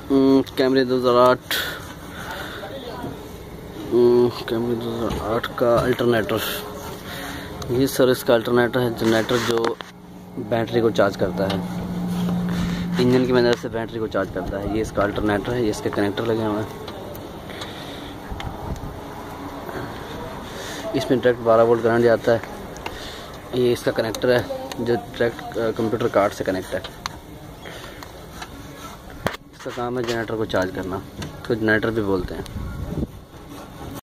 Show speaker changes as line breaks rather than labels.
कैमरे 2008 कैमरे 2008 का अल्टरनेटर। ये सर इसका अल्टरनेटर है, जनरेटर जो बैटरी को चार्ज करता है, इंजन की मदद से बैटरी को चार्ज करता है। ये इसका अल्टरनेटर है, ये इसके कनेक्टर लगे हुए हैं। इसमें डायरेक्ट 12 वोल्ट करंट जाता है। ये इसका कनेक्टर है जो डायरेक्ट कंप्यूटर कार्ड से कनेक्ट है। इसका काम है जनरेटर को चार्ज करना, तो जनरेटर भी बोलते हैं।